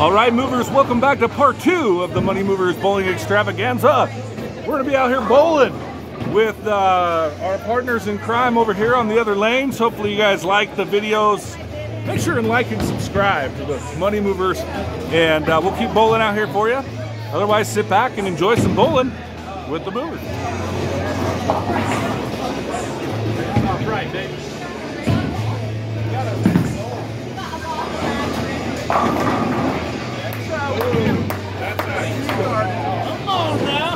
All right, movers, welcome back to part 2 of the Money Movers Bowling Extravaganza. We're gonna be out here bowling with our partners in crime over here on the other lanes. Hopefully you guys like the videos. Make sure and like and subscribe to the Money Movers, and we'll keep bowling out here for you. Otherwise, sit back and enjoy some bowling with the movers. All right, baby. That's how you start. Come on now.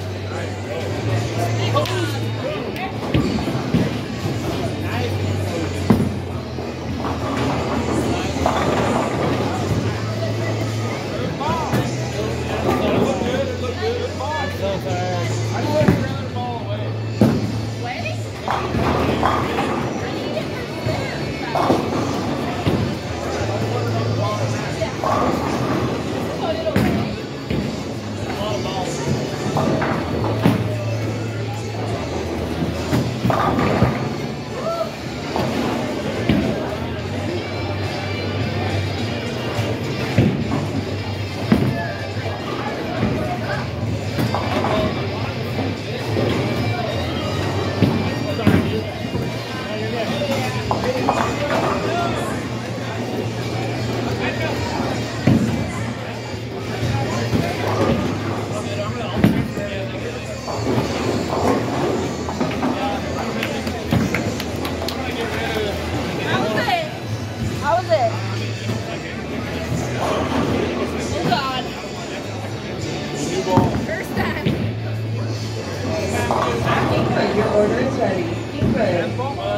Your order is ready. Keep good.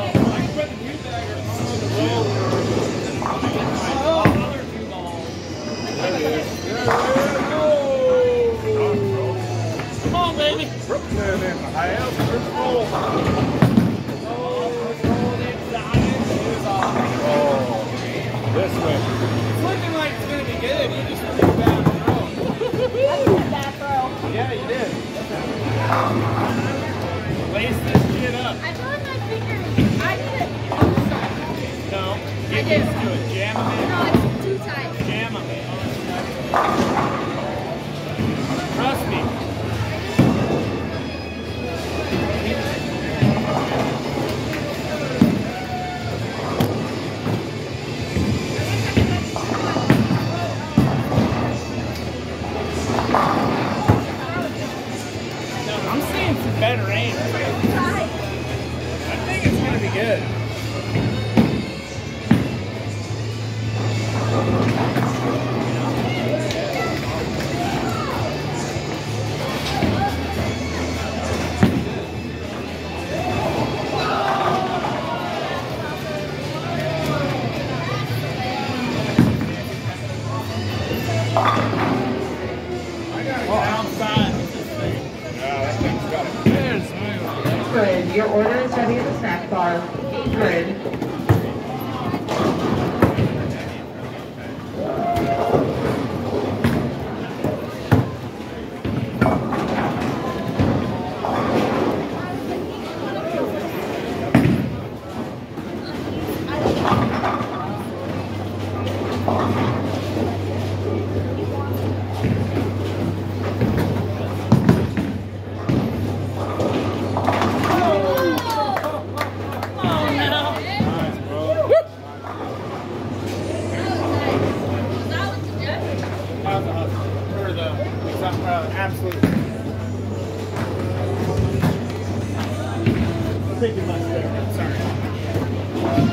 Come on, baby. Brooklyn in the house. This way. It's looking like it's going to be good. You just took a bad throw. I took a bad throw. Yeah, you did. Lace this shit up. I feel like my fingers. I did it on the side. No. I Get did. used to it. Jam them in. No, it's too tight. Jam them in. Trust me. I'm seeing some better aim. I think it's going to be good. Good. Your order is ready at the snack bar. Keep good. Absolutely. Thinking much better. Sorry.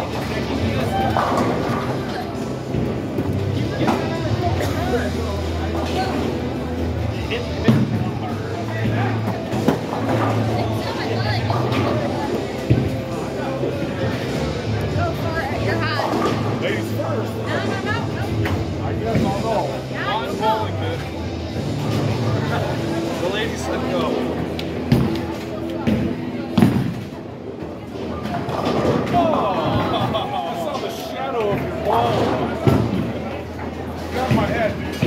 Go for it. You're hot. Ladies first. No. I guess I'll go. Yeah, I'm you bowling good. The ladies said go. Oh, I saw the shadow of your ball. You got my head,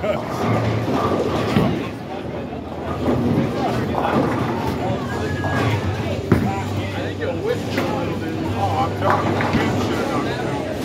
I think you'll whip it a little bit. Oh, I'm telling you, the wind should have done it.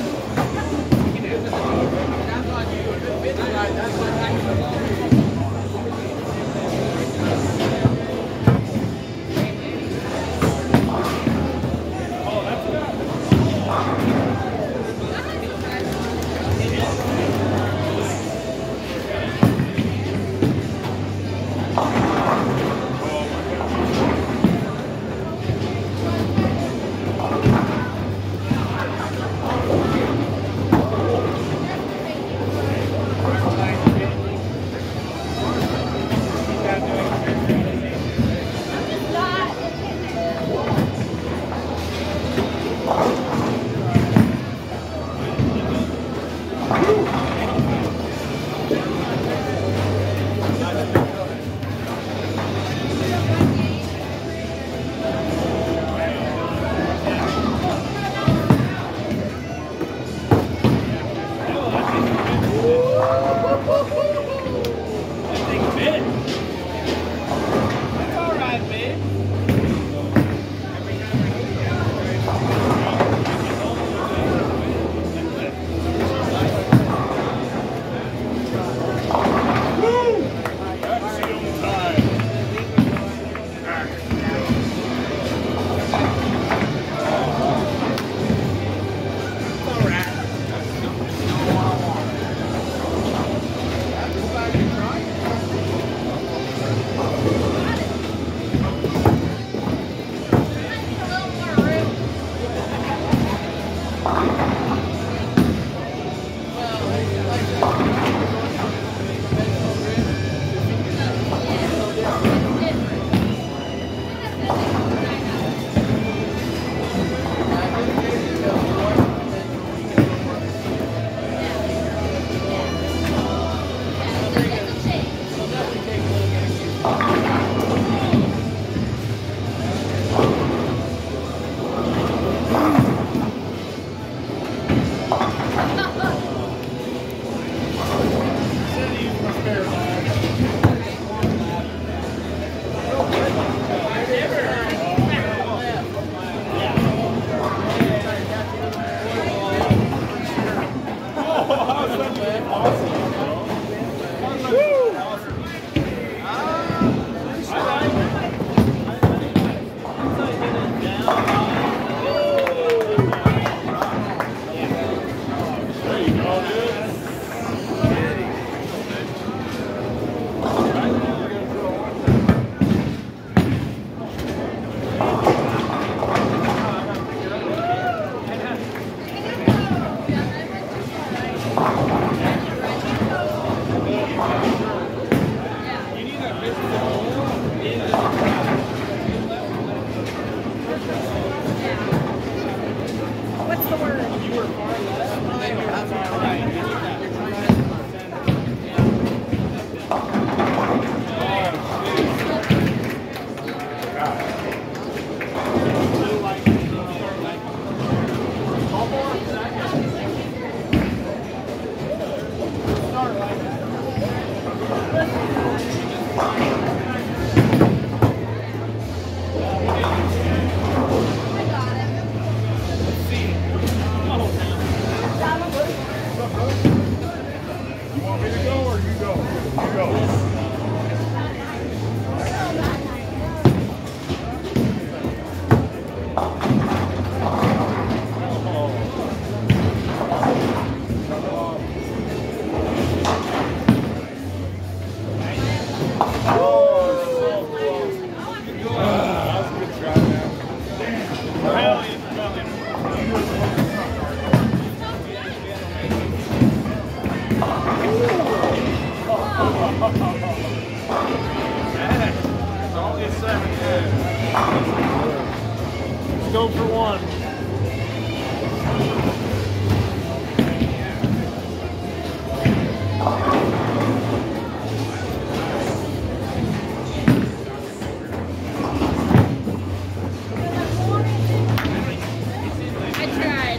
What's the word? You were far left, and then you were far right. You need that 100%. Blue light, yellow light. All four? Start light. You want me to go or you go? You go. Hell yeah. It's only a 7. Let's go for 1. I tried.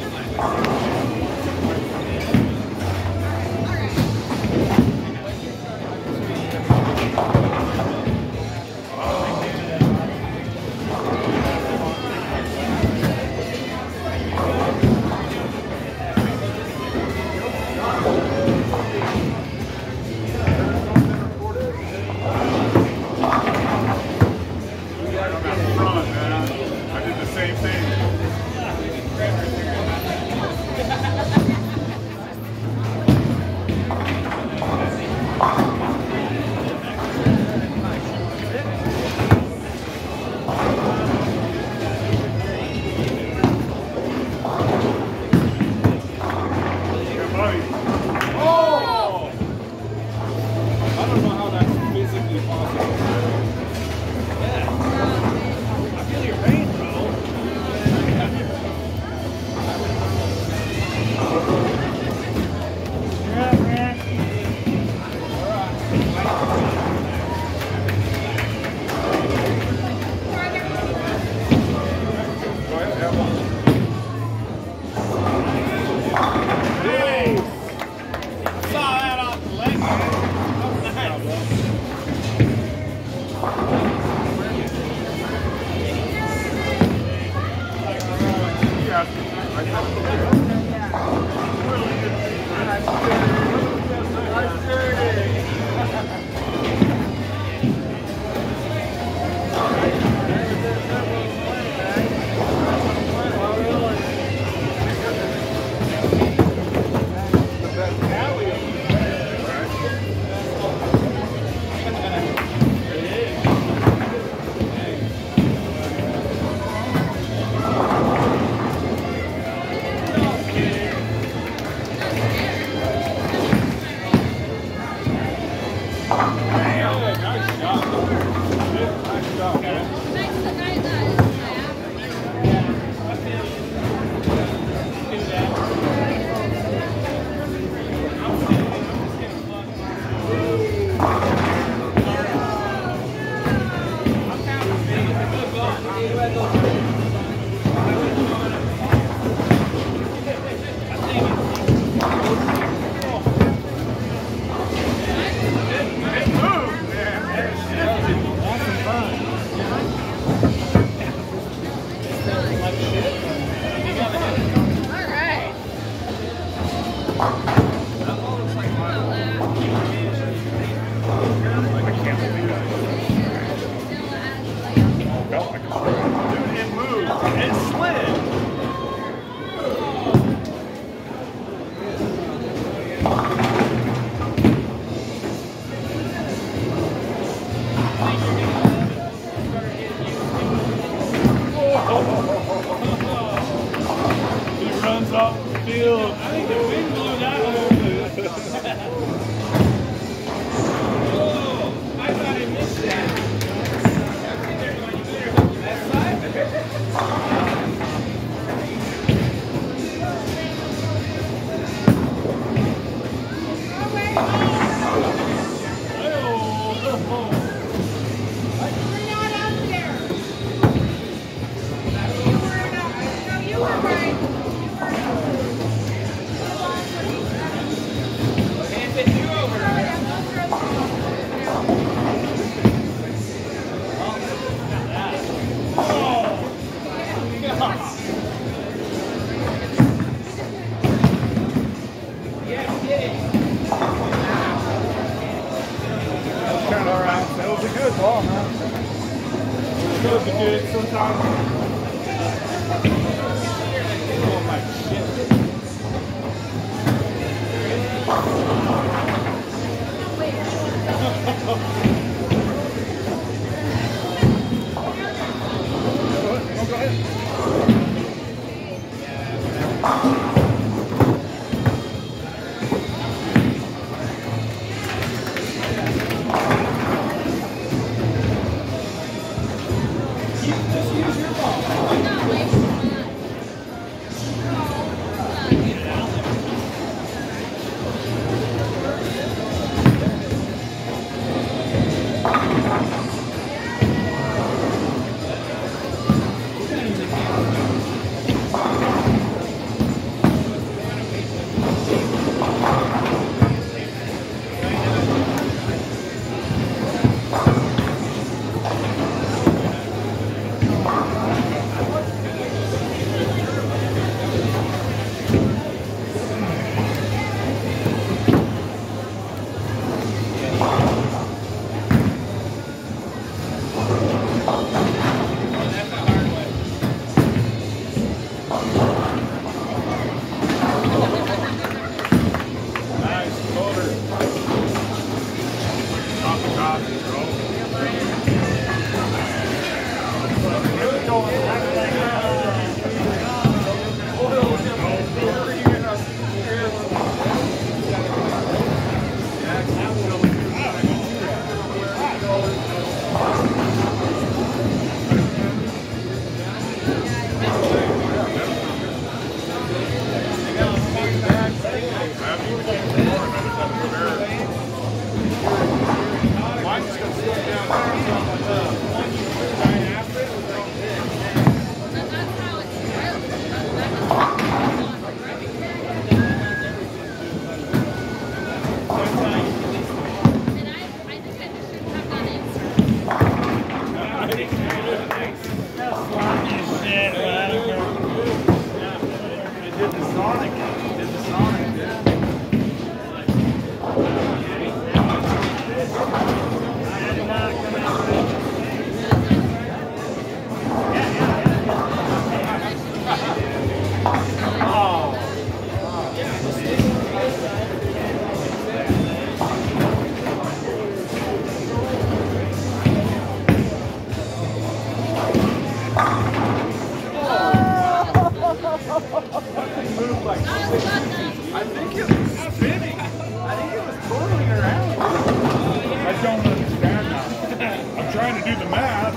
I did the same thing. Oh! I don't know how that's physically possible. I feel your pain, bro. You're up, man. Hey! I saw that off the leg, man. That was nice. Those are good sometimes. Oh my shit. Go ahead. I think it was spinning. I think it was twirling around. I don't understand now. I'm trying to do the math.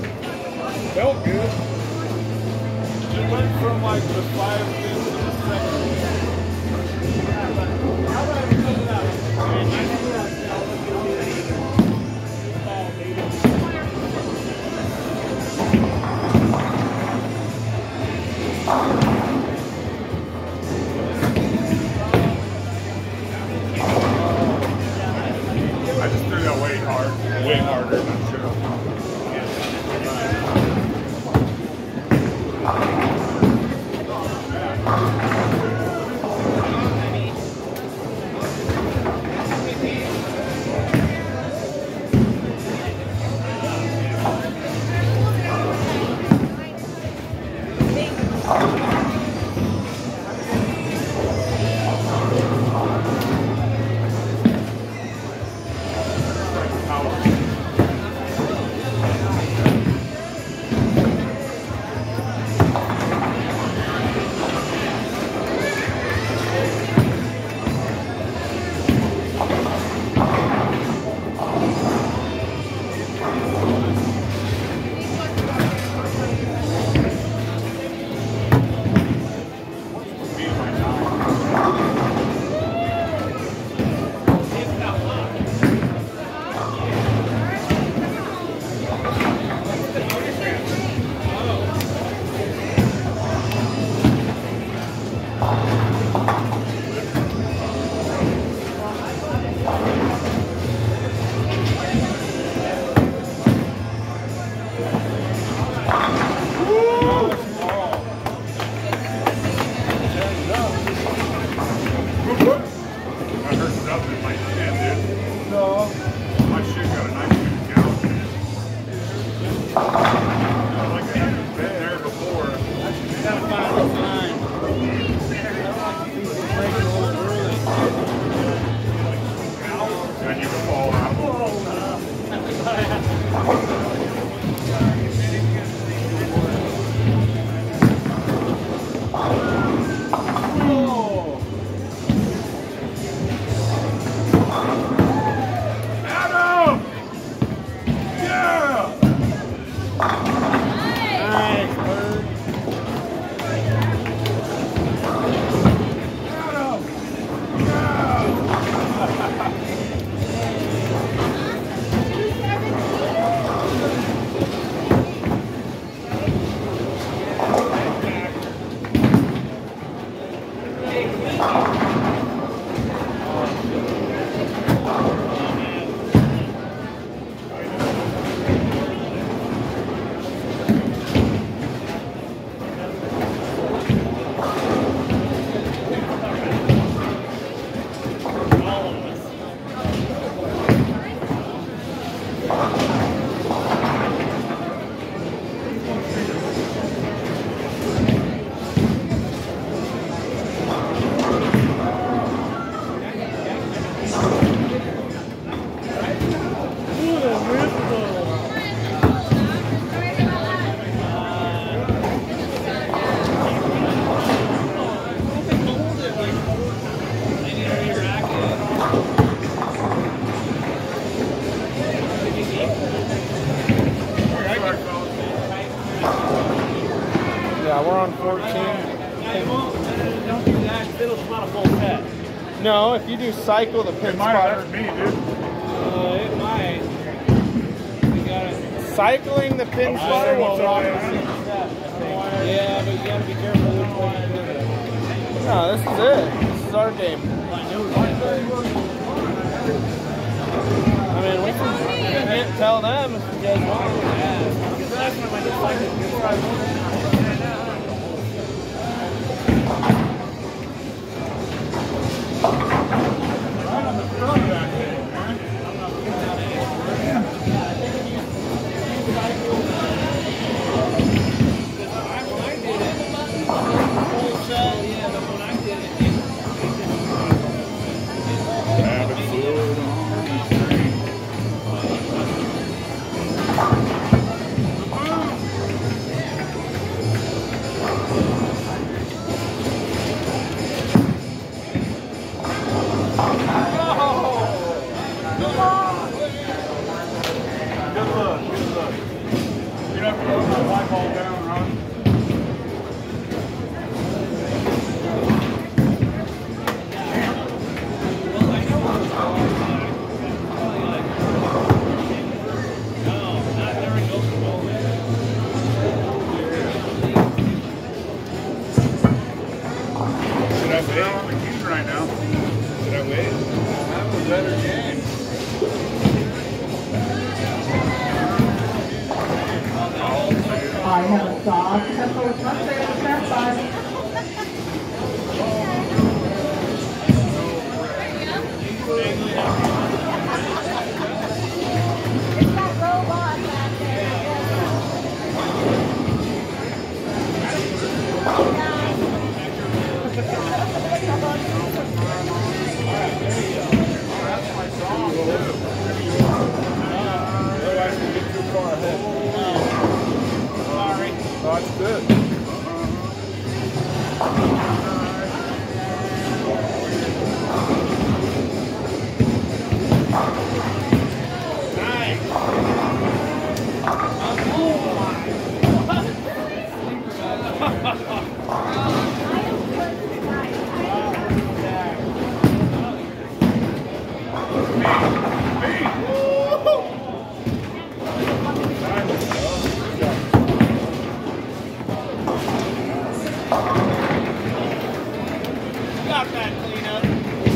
Felt good. It went from like the 5 minutes to the second. How about I fill it out? I just threw that way hard, way harder than I should have. Yeah, we're on 14. Don't do that. It'll come out a full set. No, if you do cycle the pin It might have spotter. hurt me, dude. It might. We got it. Cycling the pin spotter will drop the seat. Yeah, but you gotta be careful which way you do it. No, this is it. This is our game. I mean, we can tell them if you guys want. Right on the front of that thing, man. Having fluid on the screen. Good look, good look. You have to put that light bulb down, Ron. Should I wait on the keys right now? Should I wait? Have a better game. I have a soft pencil with mustard snack bar. It's that robot back Otherwise, we get too far ahead. Sorry. That's good. Got that clean up.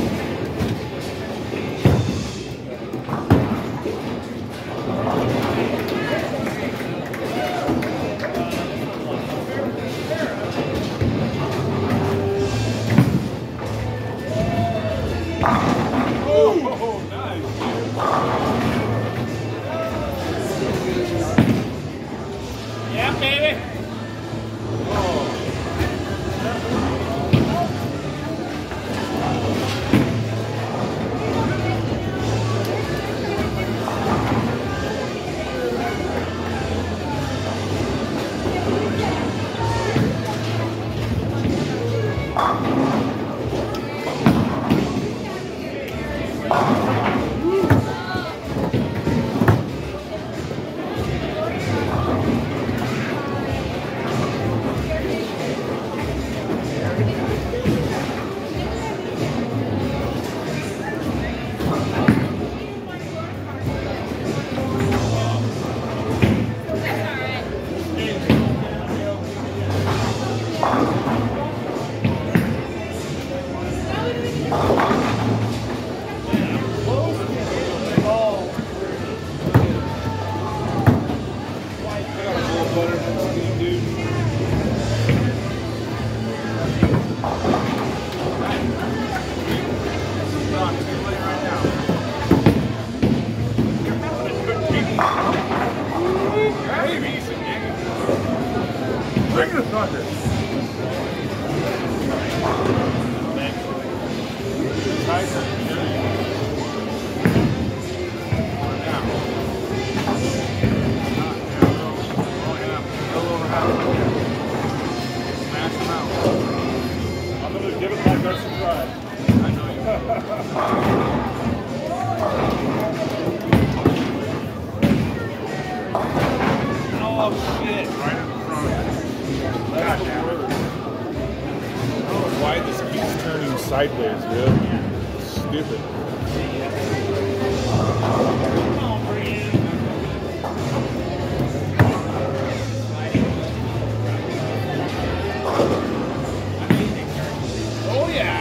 Oh, nice. Yeah, baby. Oh shit! Right in front. That's the worst. I don't know why this keeps turning sideways, dude. It's stupid. Come on, Brian. Oh yeah.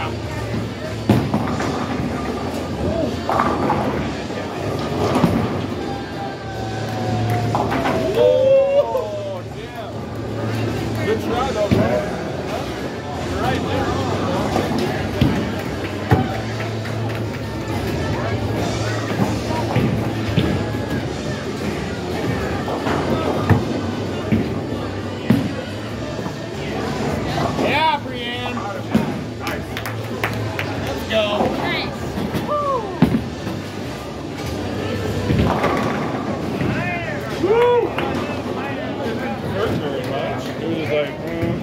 Oh damn. Good try though, bro. You're right there. Yeah, Brienne. Nice. Let's go. Nice. Woo! Didn't hurt very much. It was just like,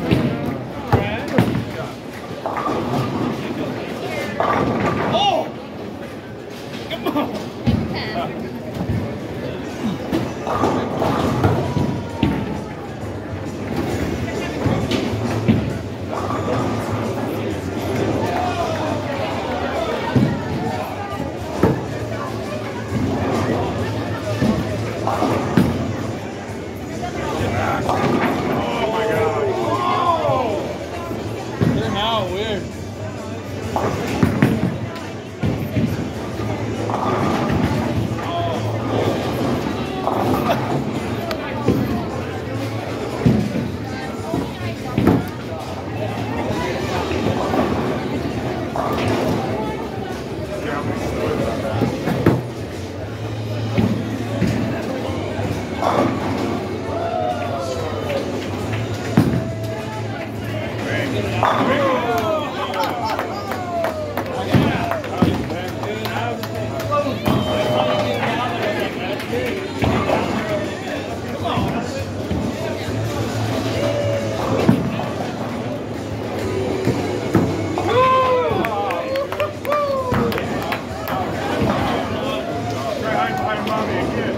Oh! Come on. oh my god. They're now weird. Try high five mommy again.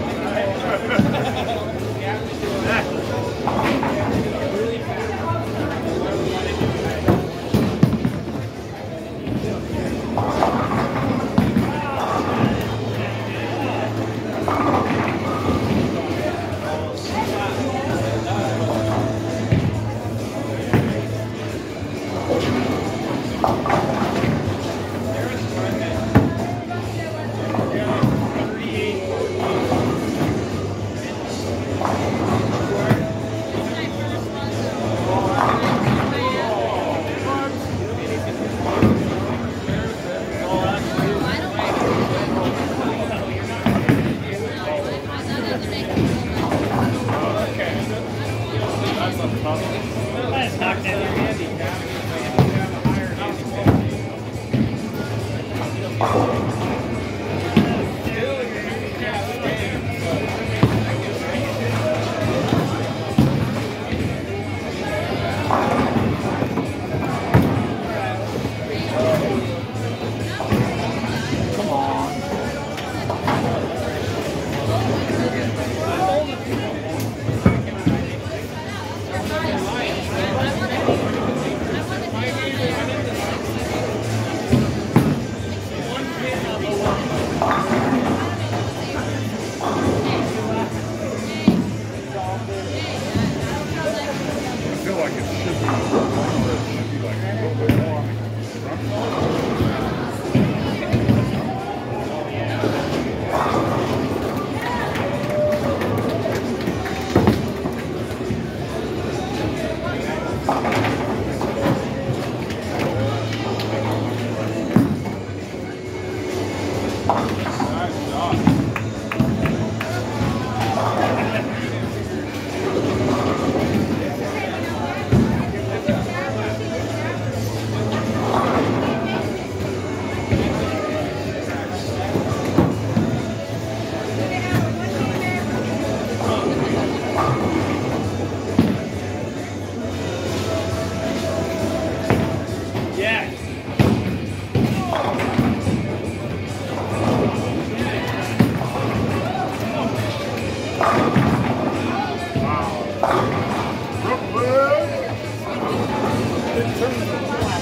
Let's knock that your handicap.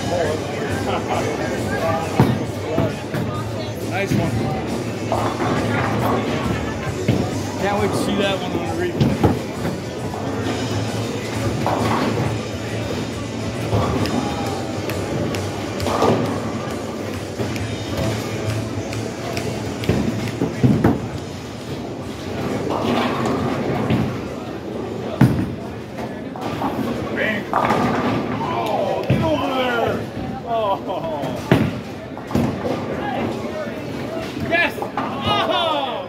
Nice one. Can't wait to see that one on the replay. Oh, get over there. Oh. Yes! Oh!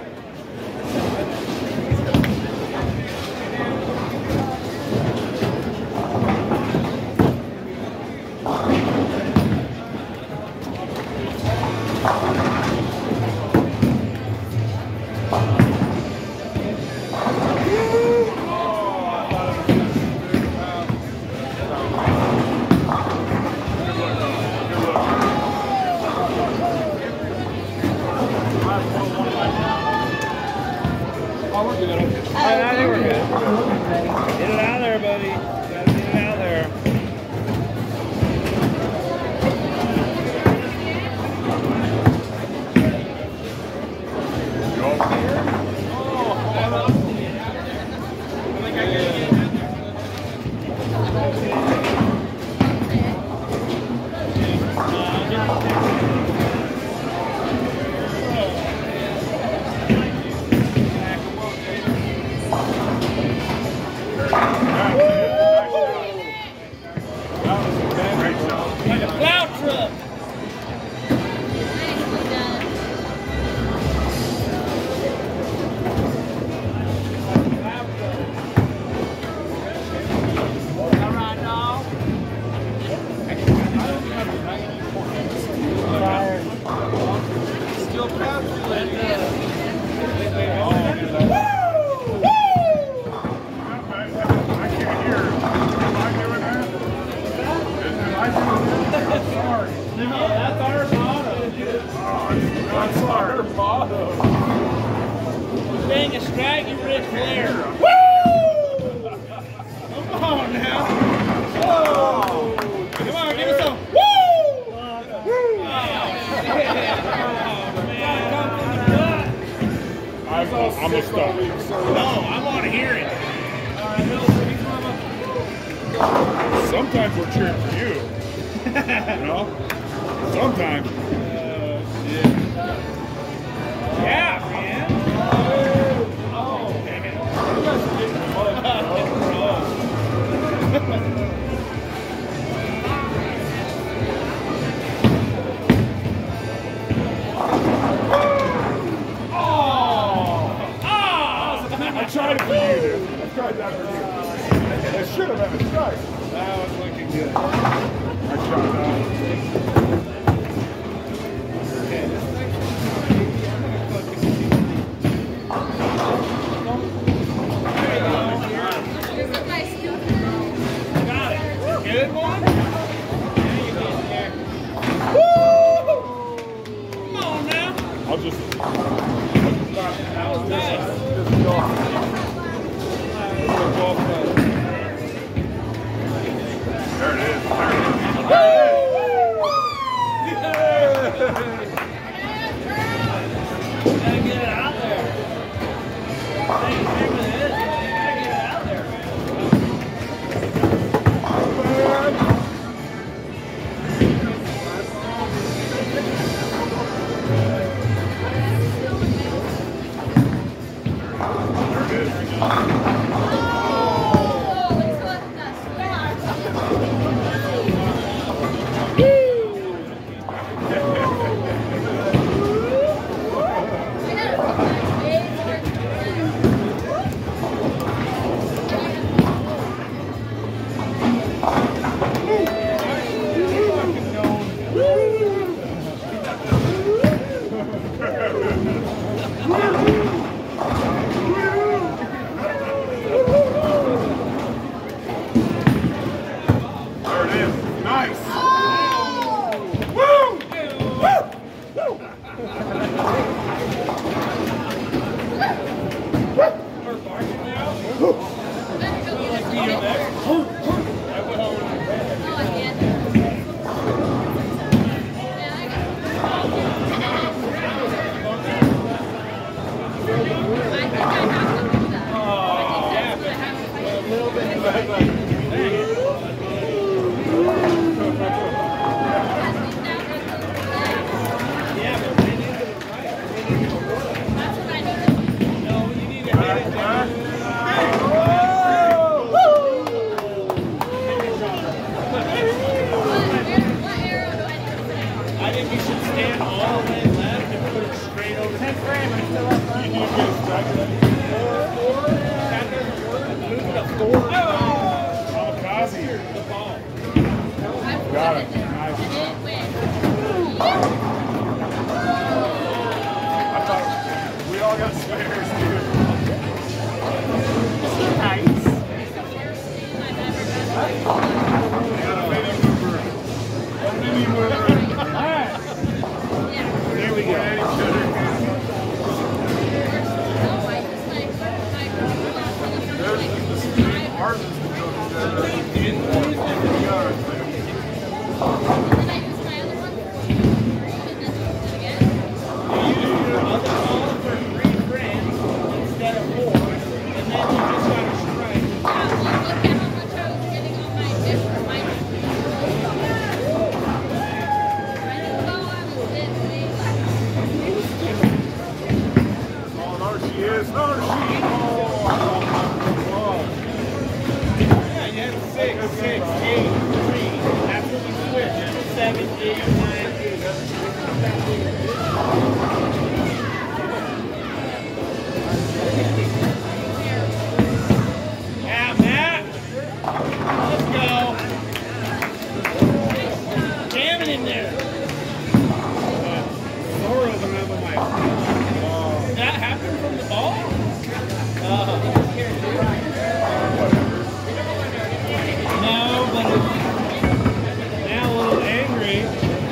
Oh, we're good. Okay. I think we're good. Get it out there, buddy. Gotta get it out there. Like a plow truck. Still proud to let I can't hear. Am I doing that? Am I doing that? I'm sorry. That's our motto. Oh, that's our motto. Being a scraggy Ric Flair. Woo! Come on now. Whoa! Come on, give us some. Woo! Woo! I'm a star. No, I want to hear it. Sometimes we're cheering for you. You know? Sometimes. Yeah, man. I tried it for you, dude. I tried that for you. I should have had a strike. That was looking good. I tried that. Got it. Good one. Come on now. I'll just. That was nice. There it is. There it is. Got it. Nice. I thought we all got spares, dude. Nice. There we go. Oh, there she is. Oh, Yeah, you had 6, 8, 3. After we switch, 7, 8, 9, 8. Yeah, Matt. Let's go. Jam it in there. That happened from the ball? No, but it's now a little angry.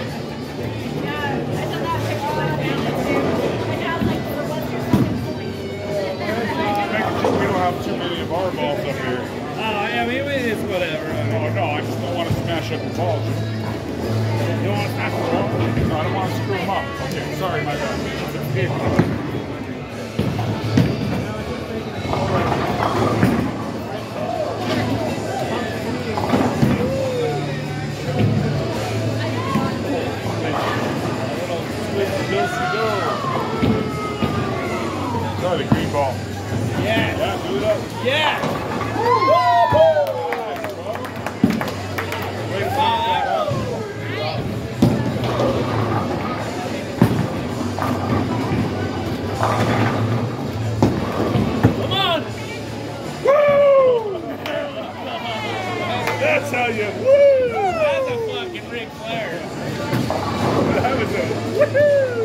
we don't have too many of our balls up here. Oh, yeah, I mean, it's whatever. Oh, no, I just don't want to smash up the balls. You don't want to smash the balls? No, I don't want to screw them up. Okay, sorry, my bad. Oh, the green ball. Yeah. Yeah, do it up. Yeah. Way to finish that up. Come on. Woo! That's how you woo! That's a fucking Ric Flair. That was a woohoo!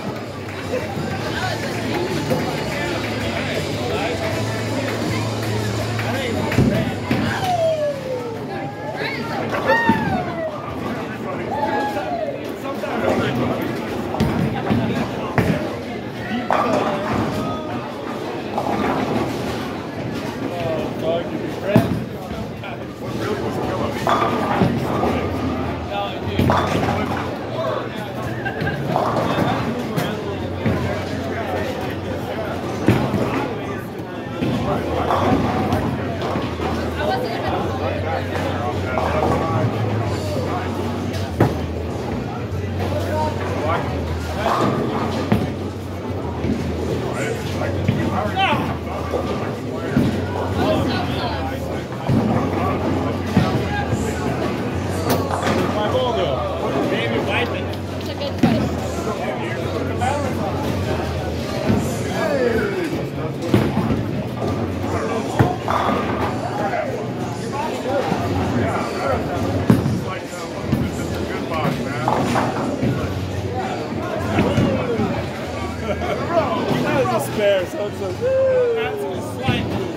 Spare, so it's a that's a slight move.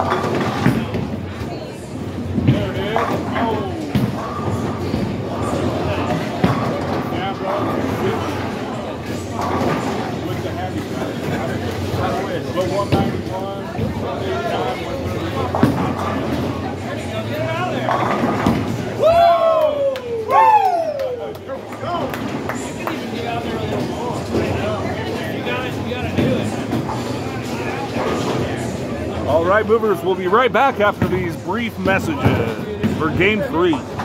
There it is. Oh. Yeah, bro. With the heavy side. But 191, 189, 130. Get out of there. Woo! Woo! Here we go. You can even get out there a little more. You gotta do it. All right, movers, we'll be right back after these brief messages for game 3.